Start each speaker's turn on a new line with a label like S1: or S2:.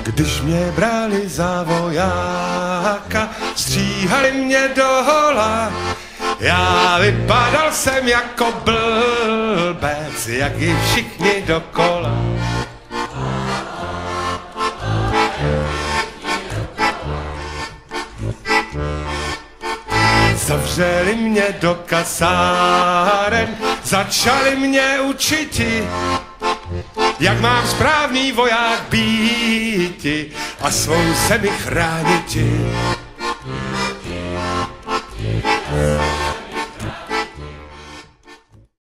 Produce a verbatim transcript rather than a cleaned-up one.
S1: Když mě brali za vojáka, stříhali mě do hola. Já vypadal jsem jako blbec, jak i všichni dokola. Zavřeli mě do kasáren, začali mě učiti, jak mám správný voják býti a svou zemi chrániti.